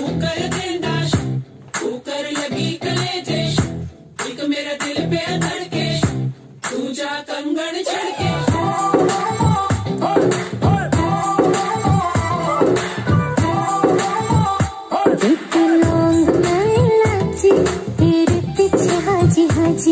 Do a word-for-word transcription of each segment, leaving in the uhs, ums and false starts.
कर देंदा, तू कर लगी कलेजे, एक मेरा दिल पे धड़के, तू जा कंगन छड़के। हाजी हाजी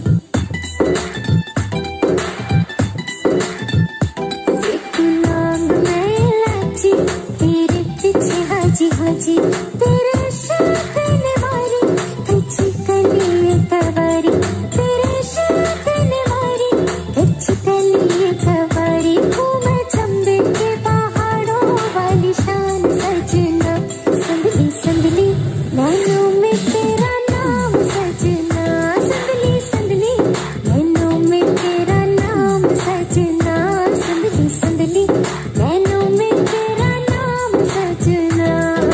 तेरे पीछे हाजी हाजी तेरे शादी वारी कच्ची कली कवारी तेरे शादी वारी कच्ची कली कवारी घूमे चंबे के पहाड़ों वाली शान सजना संभली संभली नैनों में तेरा नाम सजना संभली संभली नैनों में तेरा नाम सजना संभली संभली नैनों में तेरा नाम सजना।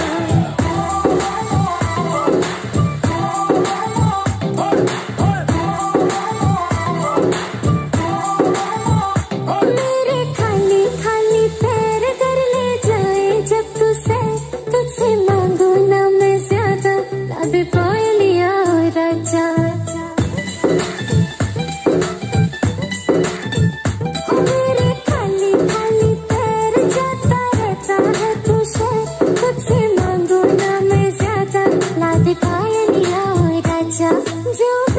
मेरे खाली खाली पैर कर ले जाए जब तुझसे तुझसे मांगू ना मैं ज्यादा ला दे पायलिया राजा। मेरे खाली खाली पैर जाता रहता है तुझसे तुझसे मांगू ना मैं ज्यादा ला दे पायलिया राजा। जो